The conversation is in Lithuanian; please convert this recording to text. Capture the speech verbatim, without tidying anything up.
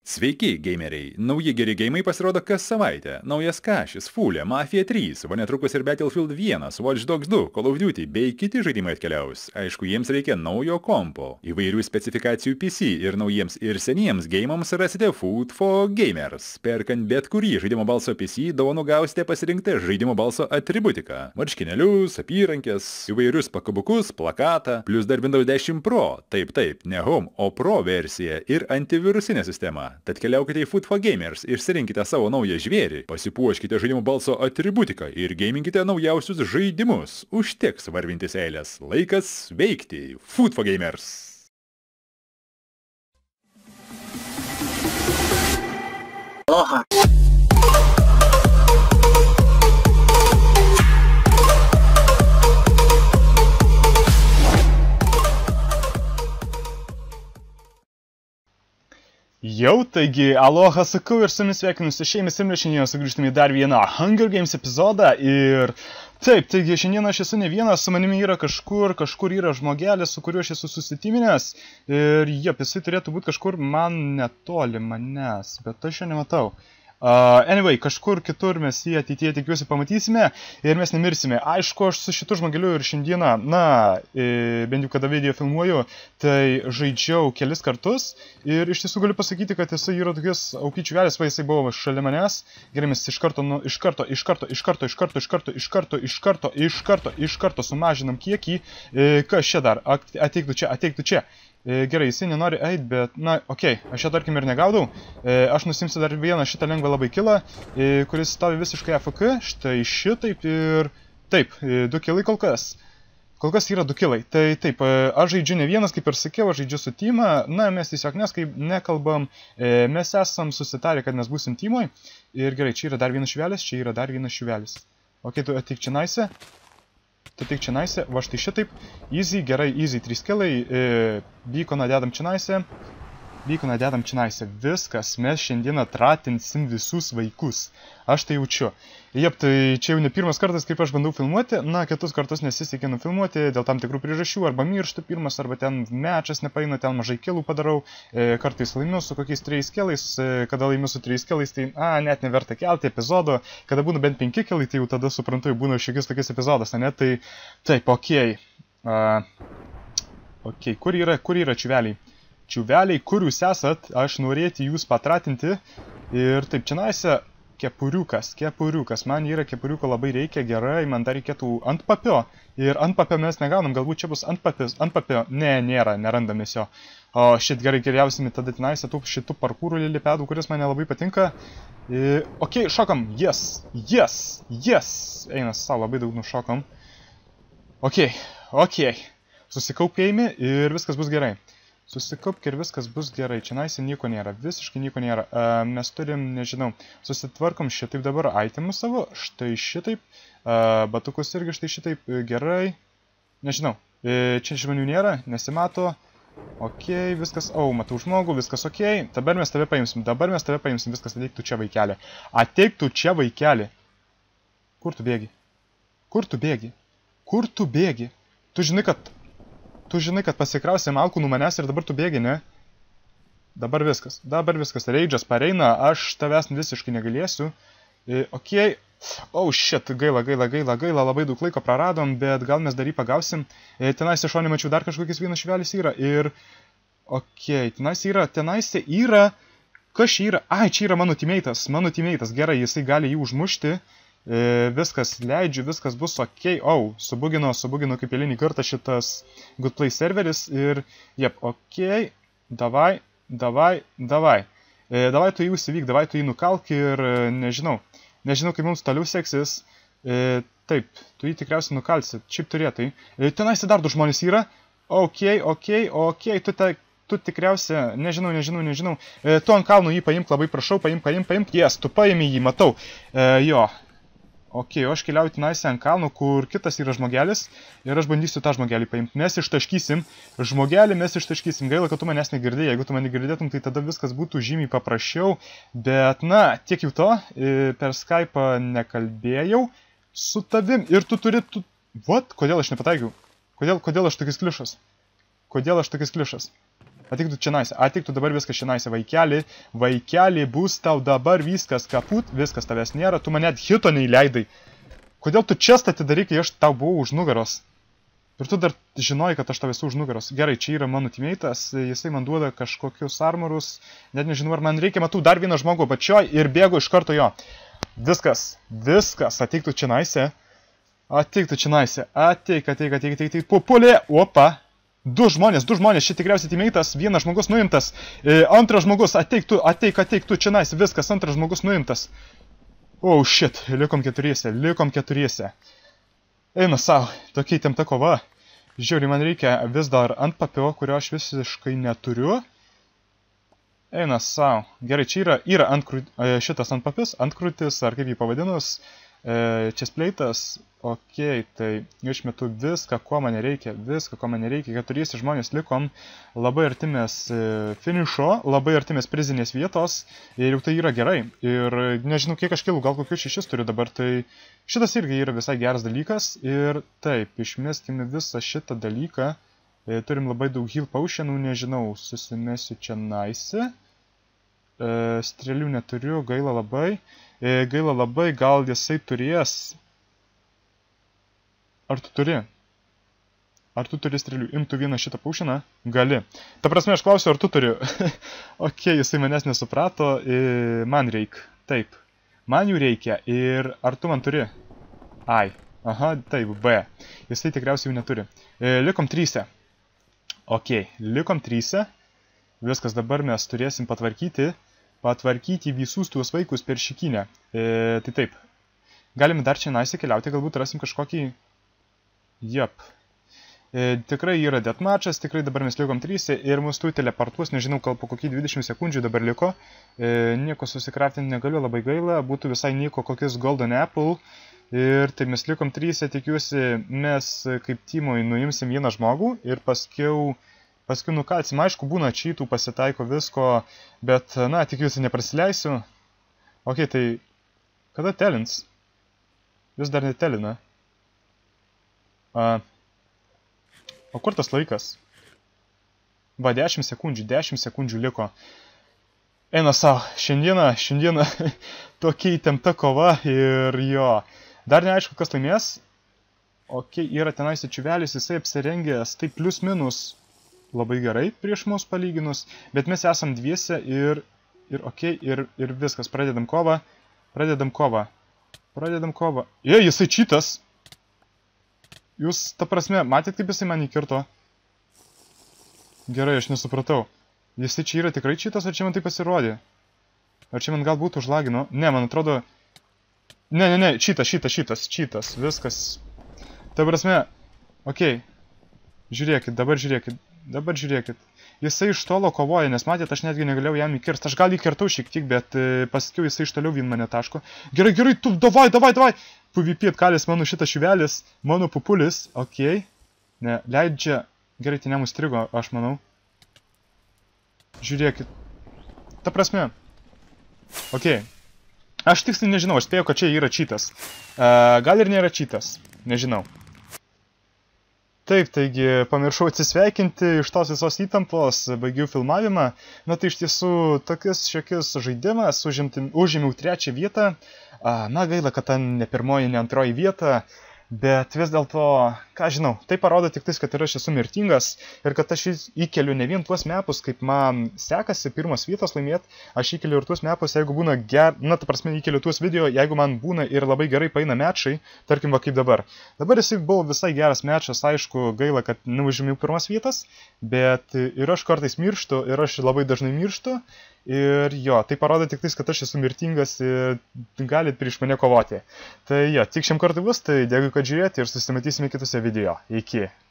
Sveiki, gameriai! Nauji geri geimai pasirodo kas savaitę. Naujas Kašis, Fulė, Mafija trys, o netrukus ir Battlefield vienas, Watch Dogs du, Call of Duty bei kiti žaidimai atkeliaus. Aišku, jiems reikia naujo kompo. Įvairių specifikacijų P C ir naujiems ir seniems geimams rasite Food for Gamers. Perkant bet kurį žaidimo balso P C, dovanų gausite pasirinktą žaidimo balso atributiką. Marškinėlius, apyrankės, įvairius pakabukus, plakatą, plus dar Windows dešimt Pro. Taip, taip, ne Home, o Pro versija ir antivirusinė sistema. Tad keliaukite į Food for Gamers, išsirinkite savo naują žvėrį, pasipuoškite žaidimo balso atributiką ir geiminkite naujausius žaidimus. Užteks varvintis eilės. Laikas veikti. Food for Gamers. Aloha. Jau, taigi, aloha sakau ir su jumis sveikinusi šeimis ir šiandien sugrįžtame į dar vieną Hunger Games epizodą ir taip, taigi šiandien aš esu ne vienas, su manimi yra kažkur, kažkur yra žmogelis, su kuriuo aš esu susitiminęs ir jep, jisai turėtų būti kažkur man netoli manęs, bet aš jo nematau. Uh, anyway, kažkur kitur mes jį ateityje tikiuosi pamatysime ir mes nemirsime. Aišku, aš su šitu žmogeliu ir šiandieną, na, e, bent jau kada video filmuoju, tai žaidžiau kelis kartus ir iš tiesų galiu pasakyti, kad jisai yra tokias aukyčių velės, va jisai buvo šalia manęs. Gerai, mes iš karto, nu, iš karto, iš karto, iš karto, iš karto, iš karto, iš karto, iš karto, iš karto, iš karto sumažinam kiekį. E, kas čia dar? Ateiktų čia, ateiktų čia. Gerai, jisai nenori eit, bet, na, okei, okay, aš jo tarkim ir negaudau. Aš nusimsiu dar vieną šitą lengvą labai kilą, kuris stovi visiškai A F K, štai šitaip ir taip, du kilai kol kas. Kol kas yra du kilai. Tai taip, aš žaidžiu ne vienas, kaip ir sakiau, aš žaidžiu su teamą, na, mes tiesiog neskaip nekalbam, mes esam susitarę, kad mes būsim teamui. Ir gerai, čia yra dar vienas švelis, čia yra dar vienas švelis. Ok, tu ateik čia naise. Tu tik čia naise, va štai šitaip, easy, gerai, easy, trys kilai, e, beaconą dedam čia naise, beaconą dedam čia naise, viskas, mes šiandieną tratinsim visus vaikus, aš tai jaučiu. Jep, tai čia jau ne pirmas kartas, kaip aš bandau filmuoti, na, kitus kartus nesisekė nufilmuoti dėl tam tikrų priežasčių, arba mirštu pirmas, arba ten mečas nepaina, ten mažai kilų padarau, e, kartais laimiu su kokiais trejais kilais, e, kada laimiu su trejais kilais, tai, a, net neverta kelti epizodo, kada būna bent penki kilai, tai jau tada suprantu, jau būna šiekis tokias epizodas, ne, tai, taip, okei, okay. uh, okei, okay. kur yra, kur yra čiuveliai? Čiuveliai, kur jūs esat, aš norėti jūs patratinti, ir taip, čia naise, kepuriukas, kepuriukas, man yra kepuriuko labai reikia, gerai, man dar reikėtų antpapio, ir antpapio mes negaunam, galbūt čia bus antpapis, antpapio, ne, nėra, nerandamės jo. O šit gerai, keliausime tada tenaise tų šitų parkūrų lilipedų, kuris man labai patinka. E, ok, šokam, yes, yes, yes, eina savo, labai daug nušokam. Ok, ok, susikaupėjami ir viskas bus gerai. Susikaupk ir viskas bus gerai. Čia naise nieko nėra. Visiškai nieko nėra. Uh, mes turim, nežinau, susitvarkom šitaip dabar itemus savo. Štai šitaip. Uh, batukus irgi štai šitaip. Gerai. Nežinau. E, čia žmonių nėra. Nesimato. Ok, viskas. O, oh, matau žmogų. Viskas ok. Dabar mes tave paimsim. Dabar mes tave paimsim. Viskas ateiktų čia vaikelį. Ateiktų čia vaikelį. Kur tu bėgi? Kur tu bėgi? Kur tu bėgi? Tu žinai, kad... Tu žinai, kad pasikrausė malkų nuo manęs ir dabar tu bėgi, ne? Dabar viskas. Dabar viskas. Raidžas pareina, aš tavęs visiškai negalėsiu. E, ok. Oh, shit, gaila, gaila, gaila, gaila, labai daug laiko praradom, bet gal mes dar jį pagausim. E, tenais iš šonį mačiau dar kažkokias vienas švelis yra. Ir... Ok, tenais yra, tenais yra... Kas čia yra? Ai, čia yra mano teammate'as, mano teammate'as. Gerai, jisai gali jį užmušti. E, viskas leidžiu, viskas bus ok. Oh, subugino, subugino kaip eilinį kartą šitas Good Play serveris ir, jep, ok, davai, davai, davai. E, davai tu jį užsivyk, davai tu jį nukalk ir e, nežinau, nežinau kaip mums toliau seksis. E, taip, tu jį tikriausiai nukalsi, šiaip turėtai. E, tenais dar du žmonės yra. Ok, ok, ok, tu te... Tu tikriausia, nežinau, nežinau, nežinau. E, tu ant kalnų jį paimk, labai prašau, paimk, paimk, paimk. Jes, tu paimi jį, matau. E, jo. Ok, o aš keliauju tenaise ant kalnų, kur kitas yra žmogelis. Ir aš bandysiu tą žmogelį paimti. Mes ištaškysim. Žmogelį mes ištaškysim. Gaila, kad tu manęs negirdėjai. Jeigu tu mane girdėtum, tai tada viskas būtų žymiai paprasčiau. Bet, na, tiek jau to. E, per Skype'ą nekalbėjau su tavim. Ir tu turi... Tu... What? Kodėl aš nepataikiau? Kodėl, kodėl aš tokis kliušas? Kodėl aš tokis kliušas? Ateik tu čia naise, ateik tu dabar viskas čia naise, vaikeli, vaikeli, bus tau dabar viskas kaput, viskas tavęs nėra, tu man net hito neįleidai. Kodėl tu čia atidarai, kai aš tau buvau už nugaros? Ir tu dar žinojai, kad aš tau esu už nugaros. Gerai, čia yra mano teammate'as, jisai man duoda kažkokius armorus, net nežinau, ar man reikia, matau dar vieną žmogų pačioj ir bėgu iš karto jo. Viskas, viskas, ateik tu čia naise, ateik tu čia naise, ateik, ateik, ateik, ateik, ateik, populė, opa. Du žmonės, du žmonės, šit tikriausiai teammate'as, vienas žmogus nuimtas, e, antras žmogus, ateik tu, ateik, ateik tu čia naise, viskas, antras žmogus nuimtas. Oh shit, likom keturiese, likom keturiese. Eina savo, tokia įtempta kova. Žiūrėjau, man reikia vis dar ant papio, kurio aš visiškai neturiu. Eina savo. Gerai, čia yra, yra antkrūt, šitas antpapis, antkrūtis, ar kaip jį pavadinus, chestplate'as. Ok, tai išmetu viską, ko man reikia, viską, ko man reikia. Keturiesi žmonės likom labai artimės finišo, labai artimės prizinės vietos ir jau tai yra gerai. Ir nežinau, kiek aš kilų, gal kokius šešis turiu dabar, tai šitas irgi yra visai geras dalykas. Ir taip, išmeskime visą šitą dalyką. Turim labai daug heal potionų, nežinau, susimesiu čia naise. Strėlių neturiu, gaila labai. Gaila labai, gal jisai turės... Ar tu turi? Ar tu turi strėlių? Imtų vieną šitą paušiną? Gali. Ta prasme, aš klausiu, ar tu turi? Ok, jisai manęs nesuprato. Man reik. Taip. Man jų reikia. Ir ar tu man turi? Ai. Aha, taip, B. Jisai tikriausiai jų neturi. Likom tryse. Ok, likom tryse. Viskas, dabar mes turėsim patvarkyti. Patvarkyti visus tuos vaikus per šikinę. Tai taip. Galime dar čia naise keliauti, galbūt rasim kažkokį... Jep. E, tikrai yra deathmatchas, tikrai dabar mes likom tryse ir mus tu teleportuos, nežinau, gal po kokį dvidešimt sekundžių dabar liko. E, nieko susikraftinti negaliu, labai gaila, būtų visai nieko kokius Golden Apple. Ir tai mes likom tryse, tikiuosi, mes kaip timoj nuimsim vieną žmogų ir paskiau, paskiau nukalsim. Aišku, būna čytų, pasitaiko visko, bet, na, tikiuosi, neprasileisiu. Ok, tai kada telins? Vis dar netelina. A, o kur tas laikas? Va, dešimt sekundžių, dešimt sekundžių liko. Eina savo, šiandieną, šiandieną tokia įtempta kova ir jo. Dar neaišku, kas laimės. Ok, yra tenais čiuvelis, jisai apsirengęs, tai plius minus labai gerai prieš mus palyginus. Bet mes esam dviese ir, ir ok, ir, ir viskas, pradedam kovą. Pradedam kovą. Pradedam kovą. Jei, jisai čytas. Jūs, ta prasme, matėt, kaip jisai man įkirto? Gerai, aš nesupratau. Jisai čia yra tikrai čytas, ar čia man tai pasirodė? Ar čia man galbūt užlagino? Ne, man atrodo... Ne, ne, ne, čytas, čytas, čytas, čytas, viskas. Ta prasme, okei. Žiūrėkit, dabar žiūrėkit, dabar žiūrėkit. Jisai iš tolo kovoja, nes matėt, aš netgi negalėjau jam įkirsti. Aš gal įkirtau šiek tiek, bet pasakiau, jisai iš toliau vien mane taško. Gerai, gerai, tu, davai, davai, davai! PvP atkalės mano šitas šiuvelis, mano pupulis, okei. Ne, leidžia, gerai, tai nemustrigo, aš manau. Žiūrėkit. Ta prasme. Okei. Aš tiksliai nežinau, aš spėjau, kad čia yra čytas. Gal ir nėra čytas, nežinau. Taip, taigi pamiršau atsisveikinti iš tos visos įtampos, baigiau filmavimą. Na tai iš tiesų tokius šiokius žaidimas, užėmiau trečią vietą. Na gaila, kad ten ne pirmoji, ne antroji vieta, bet vis dėlto, ką žinau, tai parodo tik tais, kad ir aš esu mirtingas ir kad aš įkeliu ne vien tuos mepus, kaip man sekasi pirmos vietos laimėti, aš įkeliu ir tuos mepus, jeigu būna ger... Na, ta prasme, įkeliu tuos video, jeigu man būna ir labai gerai paina mečai, tarkim, va kaip dabar. Dabar jisai buvo visai geras mečas, aišku, gaila, kad neužėmiau pirmas vietas, bet ir aš kartais mirštu, ir aš labai dažnai mirštu. Ir jo, tai parodo tik tais, kad aš esu mirtingas ir galit prieš mane kovoti. Tai jo, tik šiam kartui bus, tai dėkui, kad žiūrėjote ir susimatysime kitose video. Iki.